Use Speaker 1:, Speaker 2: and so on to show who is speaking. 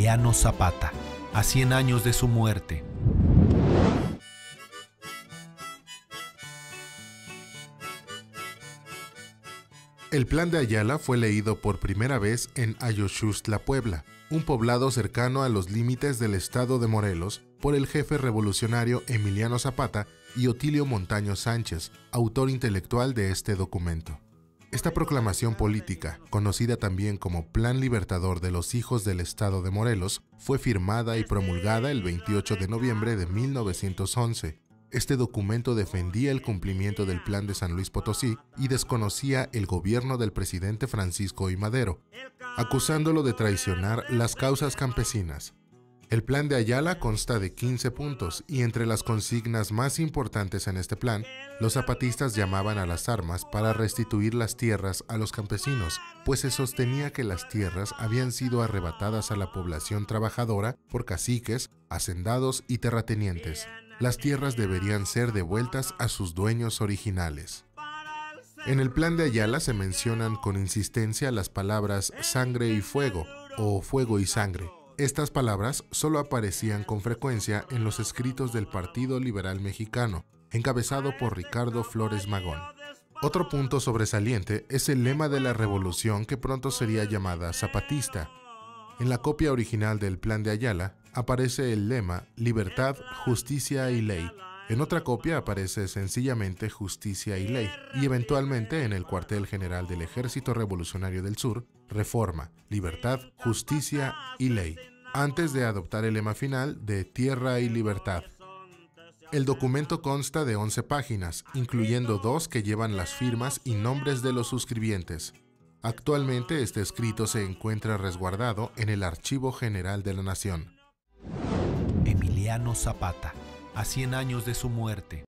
Speaker 1: Emiliano Zapata, a 100 años de su muerte.
Speaker 2: El Plan de Ayala fue leído por primera vez en Ayoxuxtla, Puebla, un poblado cercano a los límites del estado de Morelos, por el jefe revolucionario Emiliano Zapata y Otilio Montaño Sánchez, autor intelectual de este documento. Esta proclamación política, conocida también como Plan Libertador de los Hijos del Estado de Morelos, fue firmada y promulgada el 28 de noviembre de 1911. Este documento defendía el cumplimiento del Plan de San Luis Potosí y desconocía el gobierno del presidente Francisco I. Madero, acusándolo de traicionar las causas campesinas. El Plan de Ayala consta de 15 puntos y entre las consignas más importantes en este plan, los zapatistas llamaban a las armas para restituir las tierras a los campesinos, pues se sostenía que las tierras habían sido arrebatadas a la población trabajadora por caciques, hacendados y terratenientes. Las tierras deberían ser devueltas a sus dueños originales. En el Plan de Ayala se mencionan con insistencia las palabras sangre y fuego o fuego y sangre. Estas palabras solo aparecían con frecuencia en los escritos del Partido Liberal Mexicano, encabezado por Ricardo Flores Magón. Otro punto sobresaliente es el lema de la revolución que pronto sería llamada zapatista. En la copia original del Plan de Ayala aparece el lema Libertad, Justicia y Ley. En otra copia aparece sencillamente Justicia y Ley, y eventualmente en el cuartel general del Ejército Revolucionario del Sur, Reforma, Libertad, Justicia y Ley, antes de adoptar el lema final de Tierra y Libertad. El documento consta de 11 páginas, incluyendo 2 que llevan las firmas y nombres de los suscribientes. Actualmente este escrito se encuentra resguardado en el Archivo General de la Nación.
Speaker 1: Emiliano Zapata, a 100 años de su muerte.